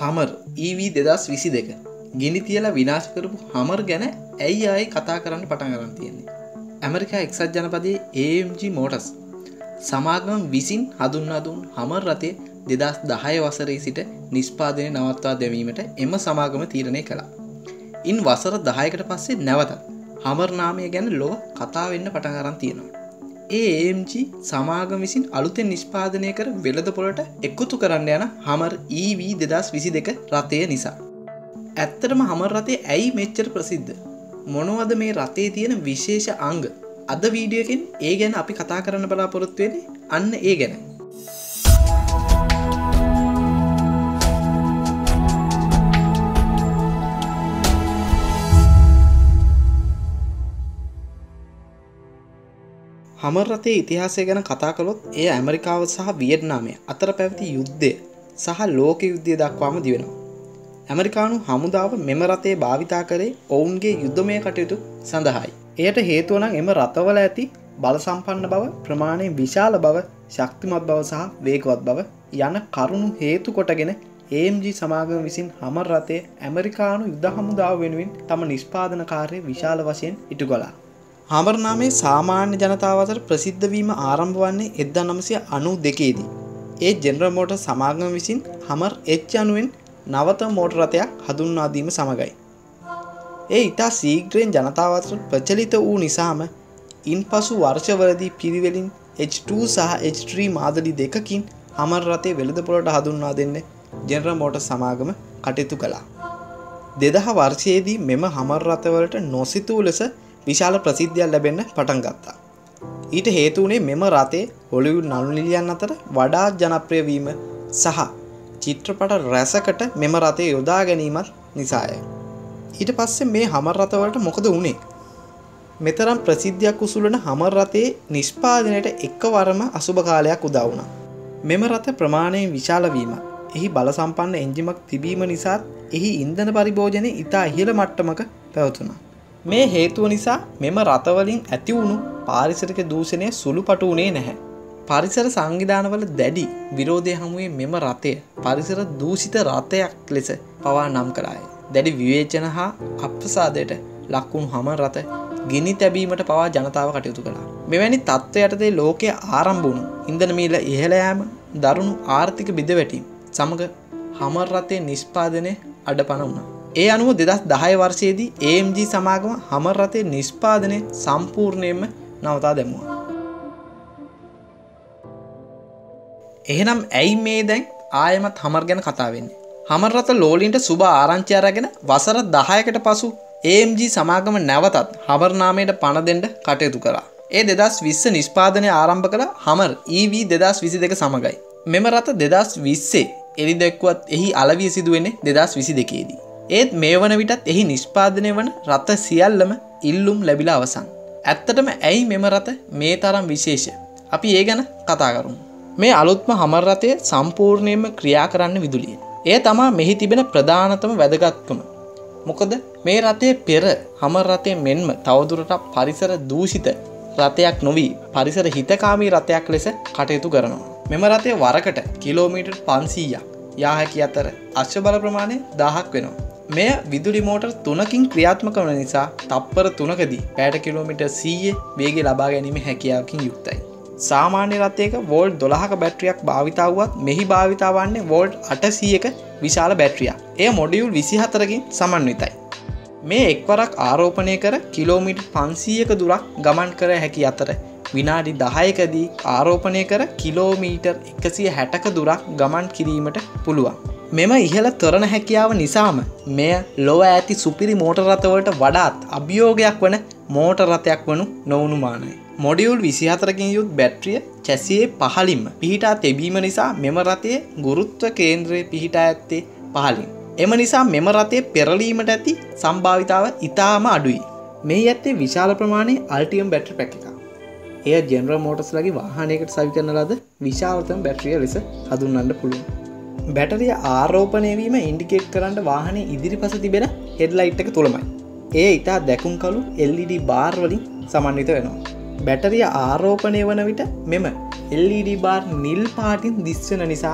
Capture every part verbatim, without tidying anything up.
හමර් E V දෙදස් විසි දෙක ගිනි තියලා විනාශ කරපු හමර් ගැන ඇයි ආයේ කතා කරන්න පටන් ගන්න තියෙන්නේ. ඇමරිකා එක්සත් ජනපදයේ A M G Motors සමාගම විසින් හඳුන්වා දුන් හමර් රථය දෙදස් දහය වසරේ සිට නිෂ්පාදනය නවත්වා දැමීමට එම සමාගම තීරණය කළා. ඉන් වසර දහයකට පස්සේ නැවතත් හමර් නාමය ගැන ලොව කතා වෙන්න පටන් ගන්න තියෙනවා. ඒ A M G සමාගම විසින් අලුතෙන් නිෂ්පාදනය කර වෙළඳපොළට එකතු කරන්න යන හමර් E V දෙදස් විසි දෙක රථය නිසා. ඇත්තටම හමර් රථය ඇයි මෙච්චර ප්‍රසිද්ධ? මොනවද මේ රථයේ තියෙන විශේෂ අංග? අද වීඩියෝ එකෙන් ඒ ගැන අපි කතා කරන්න බලාපොරොත්තු වෙන්නේ අන්න ඒ ගැන. හමර් රථයේ ඉතිහාසය ගැන කතා කළොත් එය ඇමරිකාව සහ වියට්නාමය අතර පැවති යුද්ධය සහ ලෝක යුද්ධය දක්වාම දිවෙනවා. ඇමරිකානු හමුදාව මෙම රථය භාවිතා කරේ ඔවුන්ගේ යුද්ධමය කටයුතු සඳහායි. එයට හේතුව නම් එම රථවල ඇති බල සම්පන්න බව, ප්‍රමාණයෙන් විශාල බව, ශක්තිමත් බව සහ වේගවත් බව යන කරුණු හේතු කොටගෙන A M G සමාගම විසින් හමර් රථය ඇමරිකානු යුද හමුදාව වෙනුවෙන් තම නිෂ්පාදන කාර්යය විශාල වශයෙන් ඉටු කළා. හමර් නාමයේ සාමාන්‍ය ජනතාව අතර ප්‍රසිද්ධ වීම ආරම්භ වන්නේ එක්දහස් නවසිය අනූ දෙකේ දී. ඒ ජෙනරල් මෝටර්ස් සමාගම විසින් හමර් H යනුවෙන් නවතම මෝටර රථයක් හඳුන්වා දීම සමගයි. ඒ ඉතා ශීඝ්‍රයෙන් ජනතාව අතර ප්‍රචලිත වූ නිසාම ඉන්පසු වර්ෂවලදී පිරිවෙලින් H two සහ H three මාදලි දෙකකින් හමර් රථය වෙළඳපොළට හඳුන්වා දෙන්න ජෙනරල් මෝටර්ස් සමාගම කටයුතු කළා. දෙදහස් වර්ෂයේදී මෙම හමර් රථවලට නොසිතූ ලෙස විශාල ප්‍රසිද්ධියක් ලැබෙන්න පටන් ගත්තා. ඊට හේතු වුණේ මෙම රථයේ හොලිවුඩ් නළු නිළියන් අතර වඩාත් ජනප්‍රිය වීම සහ චිත්‍රපට රැසකට මෙම රථය යොදා ගැනීමත් නිසාය. ඊට පස්සේ මේ හමර් රථවලට මොකද වුණේ? මෙතරම් ප්‍රසිද්ධියක් උසුලන හමර් රථයේ නිෂ්පාදනයට එකවරම අසුබ කාලයක් උදා වුණා. මෙම රථ ප්‍රමාණයෙන් විශාල වීම, එහි බල සම්පන්න එන්ජිමක් තිබීම නිසා එහි ඉන්ධන පරිභෝජනය ඉතා ඉහළ මට්ටමක පැවතුණා. මේ හේතුව නිසා මෙම රථවලින් ඇති වුණු පාරිසරික දූෂණය සුළුපටු වුණේ නැහැ. පරිසර සංවිධානවල දැඩි විරෝධය හමුවේ මෙම රථය පරිසර දූෂිත රථයක් ලෙස පවා නම් කළාය. දැඩි විවේචන හා අප්‍රසාදයට ලක්වුණු හමර් රථ ගිනි තැබීමට පවා ජනතාව කටයුතු කළා. මෙවැනි තත්ත්වයටදී ලෝකයේ ආරම්භ වුණු ඉන්ධන මිල ඉහළ යාම, දරුණු ආර්ථික බිඳවැටීම් සමග හමර් රථයේ නිෂ්පාදනය අඩපණ වුණා. ඒ අනුව දෙදහස් දහය වර්ෂයේදී A M G සමාගම හමර් රථයේ නිෂ්පාදනය සම්පූර්ණයෙන්ම නවතා දැමුවා. එහෙනම් ඇයි මේ දැන් ආයෙමත් හමර් ගැන කතා වෙන්නේ? හමර් රථ ලෝලින්ට සුබ ආරංචි අරගෙන වසර දහයකට පසු A M G සමාගම නැවතත් හමර් නාමයට පණ දෙන්න කටයුතු කළා. ඒ දෙදහස් විස්ස නිෂ්පාදනය ආරම්භ කළ හමර් E V දෙදස් විසි දෙක සමගයි. මෙම රථ දෙදහස් විස්සේ එළි දැක්වුවත් එහි අලවිය සිදු වෙන්නේ දෙදහස් විසි දෙකේ දී. ඒත් මේ වන විටත් එහි නිෂ්පාදනය වන රථ සියල්ලම ඉල්ලුම් ලැබිලා අවසන්. ඇත්තටම ඇයි මෙම රථ මේ තරම් විශේෂ? අපි ඒ ගැන කතා කරමු. මේ අලුත්ම හමර් රථය සම්පූර්ණයෙන්ම ක්‍රියා කරන්න විදුලියෙන්. එය තමයි මෙහි තිබෙන ප්‍රධානතම වැදගත්කම. මොකද මේ රථයේ පෙර හමර් රථය මෙන්ම තවදුරටත් පරිසර දූෂිත රථයක් නොවි පරිසර හිතකාමී රථයක් ලෙස කටයුතු කරනවා. මෙම රථය වරකට කිලෝමීටර් පන්සීයක් යා හැකි අතර අශ්ව බල ප්‍රමාණය දහයක් වෙනවා. මෙය විදුලි මෝටර් තුනකින් ක්‍රියාත්මක වන නිසා තප්පර තුනකදී පැයට කිලෝමීටර් සීය වේගය ලබා ගැනීම හැකියාවකින් යුක්තයි. සාමාන්‍ය රථයක වෝල්ට් දොළහක බැටරියක් භාවිතා වුවත් මෙහි භාවිතා වන්නේ වෝල්ට් අටසීයක විශාල බැටරියක්. එය මොඩියුල් විසිහතරකින් සමන්විතයි. මේ එක්වරක් ආරෝපණය කර කිලෝමීටර් පන්සීයක දුරක් ගමන් කර හැකි අතර විනාඩි දහයකදී ආරෝපණය කර කිලෝමීටර් එකසිය හැටක දුරක් ගමන් කිරීමට පුළුවන්. මෙම ඉහළ ත්වරණ හැකියාව නිසාම මෙය ලොව ඇති සුපිරි මෝටර් රථවලට වඩාත් අභියෝගයක් වන මෝටර් රථයක් වනු නොවුනුමානයි. මොඩියුල් විසිහතරකින් යුත් බැටරිය චැසියේ පහළින්ම පිහිටා තිබීම නිසා මෙම රථයේ ගුරුත්ව කේන්ද්‍රය පිහිටා ඇත්තේ පහළින්. එම නිසා මෙම රථයේ පෙරලීමට ඇති සම්භාවිතාව ඉතාම අඩුයි. මෙහි ඇත්තේ විශාල ප්‍රමාණයේ අල්ටියම් බැටරි පැක් එකක්. එය ජෙනරල් මෝටර්ස්ලාගේ වාහනයකට සවි කරන ලද විශාලතම බැටරිය ලෙස හඳුන්වන්න පුළුවන්. බැටරිය ආරෝපණය වීම ඉන්ඩිකේට් කරන්න වාහනේ ඉදිරිපස තිබෙන හෙඩ්ලයිට් එක තුලමයි. එය ඉතා දැකුම් කළු L E D බාර් වලින් සමන්විත වෙනවා. බැටරිය ආරෝපණය වන විට මෙම L E D බාර් නිල් පාටින් දිස්වෙන නිසා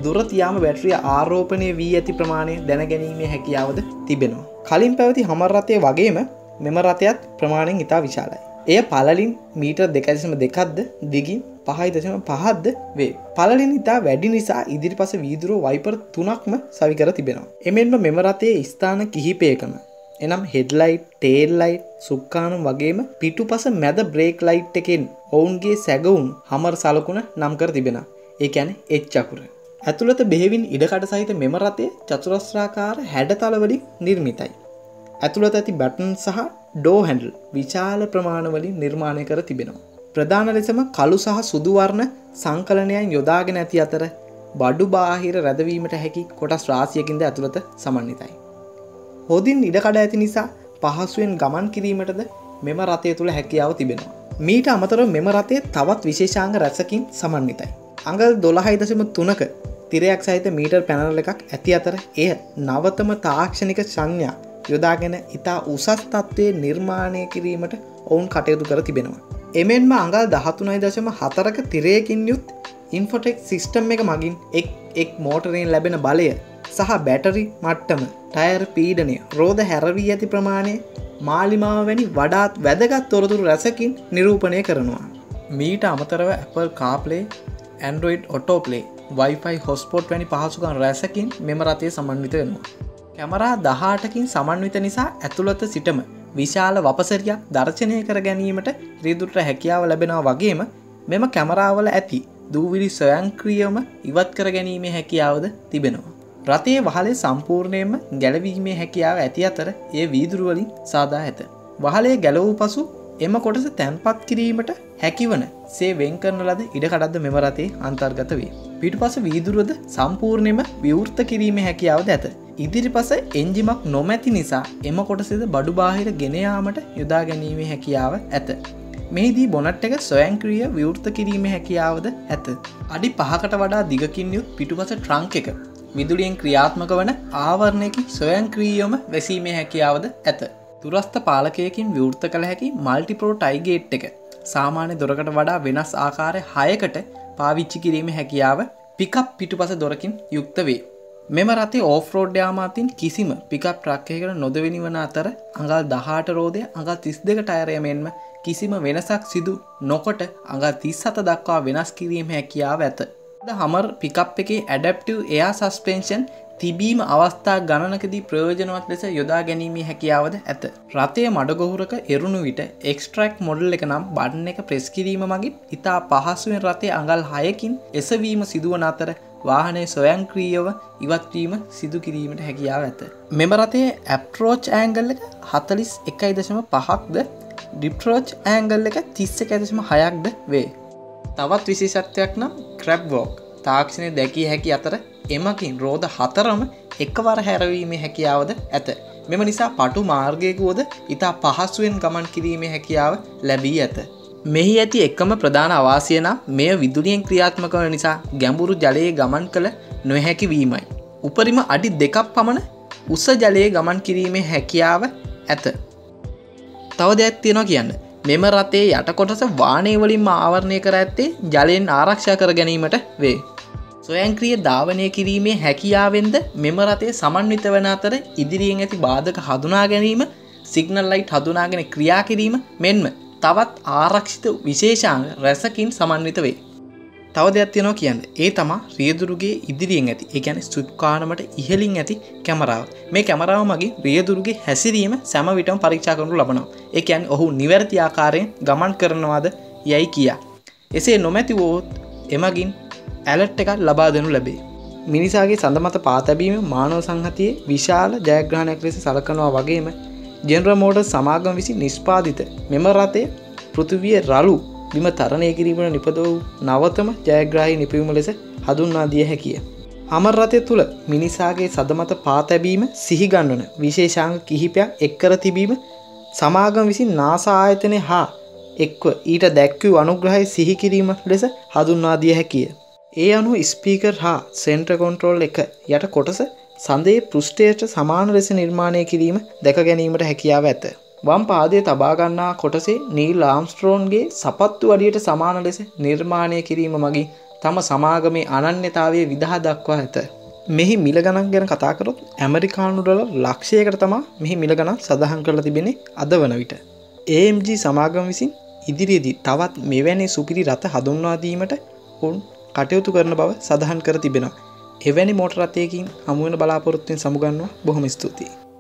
දුර තියාම බැටරිය ආරෝපණය වී ඇති ප්‍රමාණය දැනගැනීමේ හැකියාවද තිබෙනවා. කලින් පැවති හමර් රථය වගේම මෙම රථයත් ප්‍රමාණයෙන් ඉතා විශාලයි. එය පළලින් මීටර් දෙකයි දශම දෙකක්ද දිගින් පහයි දශම පහක්ද වේ. පළලින් ඉතා වැඩි නිසා ඉදිරිපස වීදුරුව වයිපර් තුනක්ම සවි කර තිබෙනවා. එමෙන්ම මෙම රථයේ ස්ථාන කිහිපයකම එනම් හෙඩ්ලයිට්, ටේල් ලයිට්, සුක්කානුම් වගේම පිටුපස මැද බ්‍රේක් ලයිට් එකෙන් ඔවුන්ගේ සැගවුණු හමර් සලකුණ නම් කර තිබෙනවා. ඒ කියන්නේ එච් අකුර. ඇතුළත බෙහෙවින් ඉඩකඩ සහිත මෙම රථය චතුරස්‍රාකාර හැඩතල වලින් නිර්මිතයි. ඇතුළත ඇති බටන් සහ ඩෝ හැන්ඩල් විශාල ප්‍රමාණවලින් නිර්මාණය කර තිබෙනවා. ප්‍රධාන ලෙසම කළු සහ සුදු වර්ණ සංකලනයන් යොදාගෙන ඇති අතර බඩු බාහිර රැඳවීමට හැකි කොටස් රාශියකින්ද ඇතුළත සමන්විතයි. හොදින් ඉඩකඩ ඇති නිසා පහසුවෙන් ගමන් කිරීමටද මෙම රථය තුළ හැකියාව තිබෙනවා. මීට අමතරව මෙම රථය තවත් විශේෂාංග රැසකින් සමන්විතයි. අඟල් දොළහයි දශම තුනක තිරයක් සහිත මීටර් පැනල් එකක් ඇති අතර එය නවතම තාක්ෂණික සංඥා යොදාගෙන ඉතා උසස් තත්ත්වයේ නිර්මාණය කිරීමට ඔවුන් කටයුතු කර තිබෙනවා. එමෙන්ම අඟල් දහතුනයි දශම හතරක තිරයකින් යුත් ඉන්ෆොටෙක් සිස්ටම් එක මගින් එක් එක් මෝටරයෙන් ලැබෙන බලය සහ බැටරි මට්ටම, ටයර් පීඩනය, රෝද හැරවී ඇති ප්‍රමාණය මාලිමාව වැනි වඩාත් වැදගත් තොරතුරු රැසකින් නිරූපණය කරනවා. මීට අමතරව Apple CarPlay, Android Autoplay, Wi-Fi hotspot වැනි පහසුකම් රැසකින් මෙම රථය සමන්විත වෙනවා. කැමරා දහඅටකින් සමන්විත නිසා ඇතුළත සිටම විශාල වපසරියක් දර්ශනය කර ගැනීමට රියදුරට හැකියාව ලැබෙනවා වගේම මෙම කැමරාවල ඇති දූවිලි ස්වයංක්‍රීයවම ඉවත් කර ගැනීමේ හැකියාවද තිබෙනවා. රථයේ වහලේ සම්පූර්ණයෙන්ම ගැලවීමේ හැකියාව ඇති අතර එය වීදුරු වලින් සාදා ඇත. වහලේ ගැලවූ පසු එම කොටස තැන්පත් කිරීමට හැකිවන සේ වෙන් කරන ලද ඉඩකඩක්ද මෙම රථයේ අන්තර්ගත වේ. පිටුපස වීදුරුවද සම්පූර්ණයෙන්ම විවෘත කිරීමේ හැකියාවද ඇත. ඉදිරිපස එන්ජිමක් නොමැති නිසා එම කොටසද බඩු බාහිර ගෙන යාමට යොදා ගැනීමේ හැකියාව ඇත. මෙහිදී බොනට් එක ස්වයංක්‍රීය විවෘත කිරීමේ හැකියාවද ඇත. අඩි පහකට වඩා දිගකින් යුත් පිටුපස ට්‍රංක් එක විදුලියෙන් ක්‍රියාත්මක වන ආවරණයකින් ස්වයංක්‍රීයවම වැසීමේ හැකියාවද ඇත. දුරස්ථ පාලකයකින් විවෘත කළ හැකි මල්ටිප්‍රෝ ටයි ගේට් එක සාමාන්‍ය දොරකට වඩා වෙනස් ආකාර හයකට පාවිච්චි කිරීමේ හැකියාව පිකප් පිටුපස දොරකින් යුක්ත වේ. මෙම රථයේ ඕෆ් රෝඩ් යාම අතින් කිසිම පිකප් ට්‍රක් එකකට නොදෙවෙනි වන අතර අඟල් දහඅට රෝදය අඟල් තිස් දෙක ටයරය මෙන්ම කිසිම වෙනසක් සිදු නොකොට අඟල් තිස් හත දක්වා වෙනස් කිරීමේ හැකියාව ඇත. හමර් පිකප් එකේ ඇඩැප්ටිව් එයා සස්පෙන්ෂන් තිබීම අවස්ථා ගණනකදී ප්‍රයෝජනවත් ලෙස යොදා ගැනීමේ හැකියාවද ඇත. රථයේ මඩගොහුරක එරුණු විට එක්ස්ට්‍රැක්ට් මොඩල් එක නම් බටන් එක ප්‍රෙස් කිරීම මගින් ඉතා පහසුවෙන් රථයේ අඟල් හයකින් එසවීම සිදුවන අතර වාහනයේ ස්වයංක්‍රීයව ඉවත් වීම සිදු කිරීමට හැකියාව ඇත. මෙම රථයේ ඇප්‍රෝච් ඇන්ගල් එක හතළිස් එකයි දශම පහක්ද ඩිප්‍රෝච් ඇන්ගල් එක තිස් එකයි දශම හයක්ද වේ. තවත් විශේෂත්වයක් නම් ක්‍රැබ් වෝක් තාක්ෂණය දැකිය හැකි අතර එමකින් රෝද හතරම එකවර හැරවීමේ හැකියාවද ඇත. මෙම නිසා පටු මාර්ගයකුවද ඉතා පහසුවෙන් ගමන් කිරීමේ හැකියාව ලැබී ඇත. මෙහි ඇති එකම ප්‍රධාන අවාසිය නම් මෙය විදුලියෙන් ක්‍රියාත්මක වන නිසා ගැඹුරු ජලයේ ගමන් කළ නොහැකි වීමයි. උපරිම අඩි දෙකක් පමණ උස ජලයේ ගමන් කිරීමේ හැකියාව ඇත. තව දෙයක් තියෙනවා කියන්න. මෙම රථයේ යට කොටස වාහනය වලින්ම ආවරණය කර ඇත්තේ ජලයෙන් ආරක්ෂා කර ගැනීමට වේ. ස්වයංක්‍රීය ධාවනය කිරීමේ හැකියාවෙන්ද මෙම රථයේ සමන්විත වන අතර ඉදිරියෙන් ඇති බාධක හඳුනා ගැනීම, සිග්නල් ලයිට් හඳුනාගෙන ක්‍රියා කිරීම මෙන්ම තවත් ආරක්ෂිත විශේෂාංග රැසකින් සමන්විත වේ. තව දෙයක් තියෙනවා කියන්න. ඒ තමයි රියදුරුගේ ඉදිරියෙන් ඇති, ඒ කියන්නේ සුක්කානමට ඉහළින් ඇති කැමරාව. මේ කැමරාව මගින් රියදුරුගේ හැසිරීම සෑම විටම පරීක්ෂා කරනු ලබනවා. ඒ කියන්නේ ඔහු නිවැරදි ආකාරයෙන් ගමන් කරනවාද යයි කියා. එසේ නොමැති වුවොත් එමගින් ඇලර්ට් එකක් ලබා දෙනු ලැබේ. මිනිසාගේ සඳ මත පා තැබීම මානව සංහතියේ විශාල ජයග්‍රහණයක් ලෙස සලකනවා වගේම ජෙනරල් මෝටර්ස් සමාගම විසින් නිෂ්පාදිත මෙම රථය පෘථිවියේ රළු බිම තරණය කිරීමට නිපද වූ නවතම ජයග්‍රාහී නිපැයුම ලෙස හඳුන්වා දිය හැකිය. හමර් රථය තුළ මිනිසාගේ සඳ මත පා තැබීම සිහිගන්වන විශේෂාංග කිහිපයක් එක් කර තිබීම සමාගම විසින් නාසා ආයතනය හා එක්ව ඊට දැක්වූ අනුග්‍රහය සිහි කිරීම ලෙස හඳුන්වා දිය හැකිය. ඒ අනුව ස්පීකර් හා සෙන්ටර් කන්ට්‍රෝල් එක යට කොටස සඳයේ පෘෂ්ඨයට සමාන ලෙස නිර්මාණය කිරීම දැක ගැනීමට හැකියාව ඇත. වම් පාදයේ තබා ගන්නා කොටසේ නීල් ආම්ස්ට්‍රෝන්ගේ සපත්තු අඩියට සමාන ලෙස නිර්මාණය කිරීම මගින් තම සමාගමේ අනන්‍යතාවයේ විදහා දක්වා ඇත. මෙහි මිල ගණන් ගැන කතා කරොත් ඇමරිකානු ඩොලර් ලක්ෂයකට තමයි මෙහි මිල ගණන් සඳහන් කරලා තිබෙන්නේ අද වන විට. ඒ එම් ජී සමාගම විසින් ඉදිරියේදී තවත් මෙවැනි සුපිරි රථ හඳුන්වා දීමට ඔවුන් කටයුතු කරන බව සඳහන් කර තිබෙනවා. එවැනි මෝටර රථයකින් හමු වෙන බලාපොරොත්තුවෙන් සමුගන්නවා. බොහොම ස්තුතියි.